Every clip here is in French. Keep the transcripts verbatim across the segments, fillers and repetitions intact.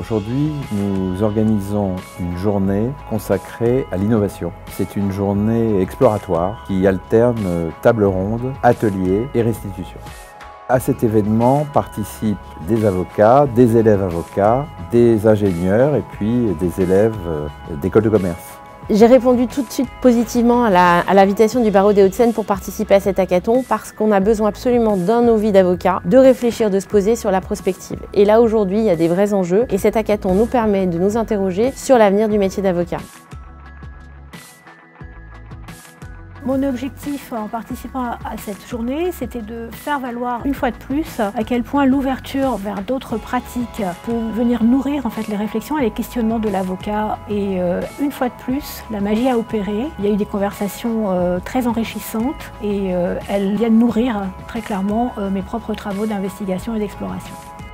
Aujourd'hui, nous organisons une journée consacrée à l'innovation. C'est une journée exploratoire qui alterne table ronde, atelier et restitution. À cet événement participent des avocats, des élèves avocats, des ingénieurs et puis des élèves d'école de commerce. J'ai répondu tout de suite positivement à l'invitation du barreau des Hauts-de-Seine pour participer à cet hackathon parce qu'on a besoin absolument dans nos vies d'avocats de réfléchir, de se poser sur la prospective. Et là aujourd'hui, il y a des vrais enjeux et cet hackathon nous permet de nous interroger sur l'avenir du métier d'avocat. Mon objectif en participant à cette journée, c'était de faire valoir une fois de plus à quel point l'ouverture vers d'autres pratiques peut venir nourrir en fait les réflexions et les questionnements de l'avocat. Et euh, une fois de plus, la magie a opéré. Il y a eu des conversations euh, très enrichissantes et euh, elles viennent nourrir très clairement euh, mes propres travaux d'investigation et d'exploration.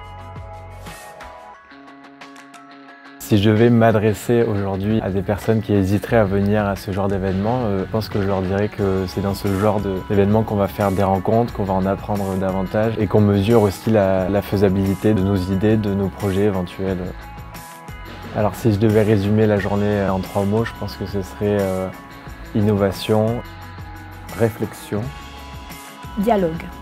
Si je devais m'adresser aujourd'hui à des personnes qui hésiteraient à venir à ce genre d'événement, euh, je pense que je leur dirais que c'est dans ce genre d'événement qu'on va faire des rencontres, qu'on va en apprendre davantage et qu'on mesure aussi la, la faisabilité de nos idées, de nos projets éventuels. Alors si je devais résumer la journée en trois mots, je pense que ce serait euh, innovation, réflexion, dialogue.